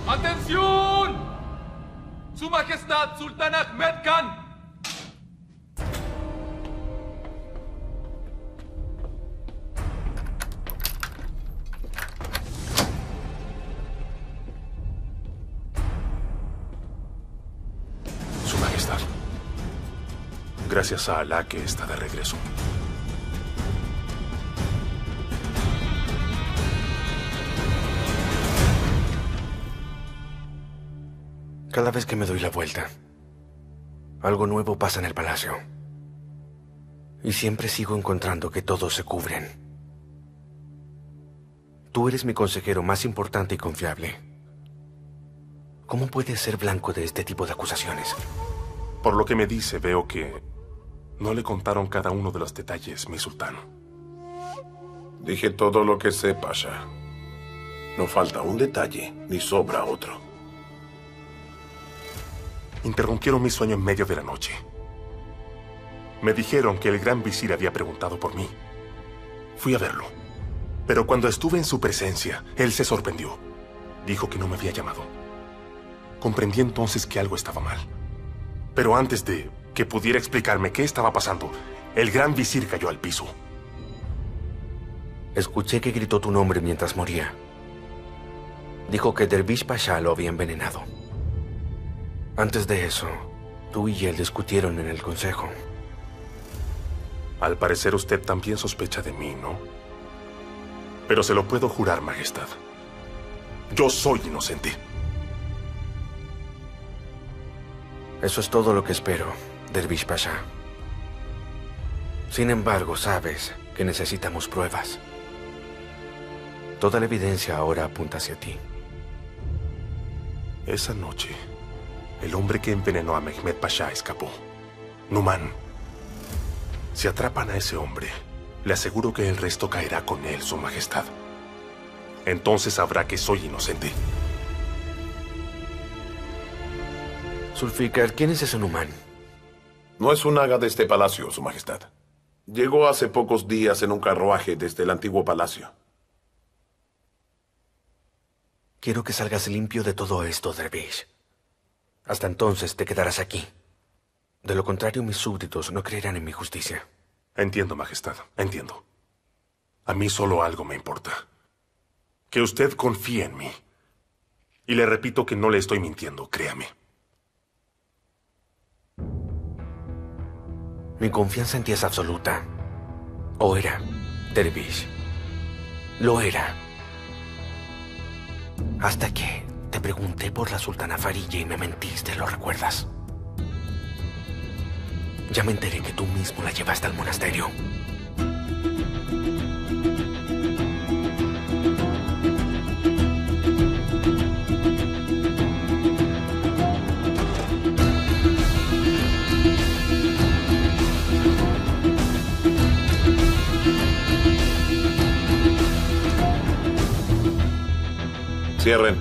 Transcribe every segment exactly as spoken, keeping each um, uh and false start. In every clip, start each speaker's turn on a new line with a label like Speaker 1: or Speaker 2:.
Speaker 1: ¡Atención! Su Majestad Sultán Ahmed Khan.
Speaker 2: Su Majestad, gracias a Alá que está de regreso.
Speaker 3: Cada vez que me doy la vuelta, algo nuevo pasa en el palacio. Y siempre sigo encontrando que todos se cubren. Tú eres mi consejero más importante y confiable. ¿Cómo puedes ser blanco de este tipo de acusaciones?
Speaker 2: Por lo que me dice, veo que no le contaron cada uno de los detalles, mi sultán.
Speaker 4: Dije todo lo que sé, Pasha. No falta un detalle, ni sobra otro.
Speaker 2: Interrumpieron mi sueño en medio de la noche. Me dijeron que el gran visir había preguntado por mí. Fui a verlo. Pero cuando estuve en su presencia, él se sorprendió. Dijo que no me había llamado. Comprendí entonces que algo estaba mal. Pero antes de que pudiera explicarme qué estaba pasando, el gran visir cayó al piso.
Speaker 3: Escuché que gritó tu nombre mientras moría. Dijo que Dervish Pasha lo había envenenado. Antes de eso, tú y él discutieron en el consejo.
Speaker 2: Al parecer usted también sospecha de mí, ¿no? Pero se lo puedo jurar, Majestad. Yo soy inocente.
Speaker 3: Eso es todo lo que espero, Dervish Pasha. Sin embargo, sabes que necesitamos pruebas. Toda la evidencia ahora apunta hacia ti.
Speaker 2: Esa noche, el hombre que envenenó a Mehmed Pasha escapó. Numan. Si atrapan a ese hombre, le aseguro que el resto caerá con él, Su Majestad. Entonces sabrá que soy inocente.
Speaker 3: Zulfikar, ¿quién es ese Numan?
Speaker 4: No es un haga de este palacio, Su Majestad. Llegó hace pocos días en un carruaje desde el antiguo palacio.
Speaker 3: Quiero que salgas limpio de todo esto, Dervish. Hasta entonces te quedarás aquí. De lo contrario, mis súbditos no creerán en mi justicia.
Speaker 2: Entiendo, Majestad, entiendo. A mí solo algo me importa. Que usted confíe en mí. Y le repito que no le estoy mintiendo, créame.
Speaker 3: Mi confianza en ti es absoluta. O era, Dervish. Lo era. Hasta que te pregunté por la sultana Farilla y me mentiste, ¿lo recuerdas? Ya me enteré que tú mismo la llevaste al monasterio.
Speaker 4: Cierren.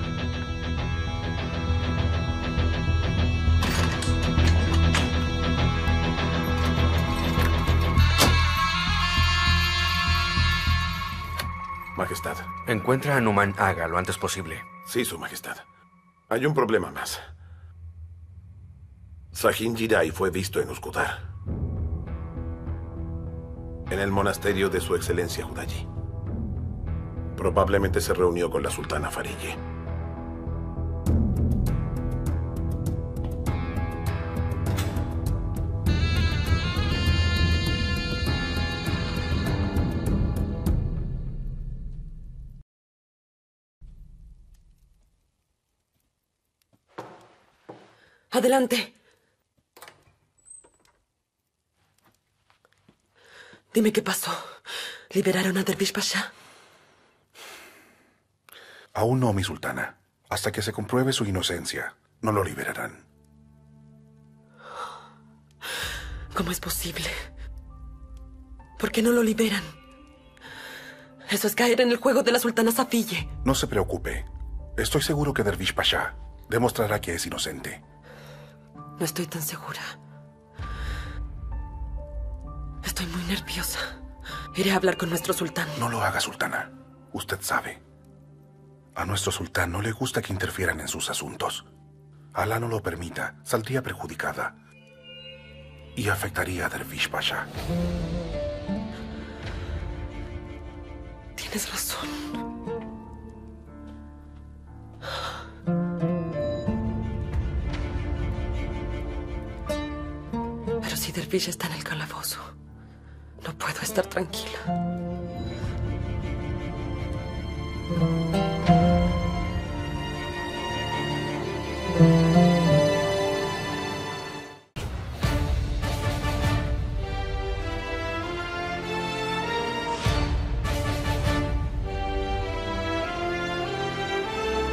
Speaker 4: Majestad.
Speaker 3: Encuentra a Numan Aga lo antes posible.
Speaker 4: Sí, Su Majestad. Hay un problema más. Sahin Jirai fue visto en Uskudar, en el monasterio de Su Excelencia Hudayi. Probablemente se reunió con la sultana Farille.
Speaker 5: Adelante. Dime qué pasó. ¿Liberaron a Dervish Pasha?
Speaker 6: Aún no, mi sultana. Hasta que se compruebe su inocencia, no lo liberarán.
Speaker 5: ¿Cómo es posible? ¿Por qué no lo liberan? Eso es caer en el juego de la sultana Safille.
Speaker 6: No se preocupe. Estoy seguro que Dervish Pasha demostrará que es inocente.
Speaker 5: No estoy tan segura. Estoy muy nerviosa. Iré a hablar con nuestro sultán.
Speaker 6: No lo haga, sultana. Usted sabe. A nuestro sultán no le gusta que interfieran en sus asuntos. Alá no lo permita, saldría perjudicada y afectaría a Dervish Pasha.
Speaker 5: Tienes razón. Pero si Dervish está en el calabozo, no puedo estar tranquila.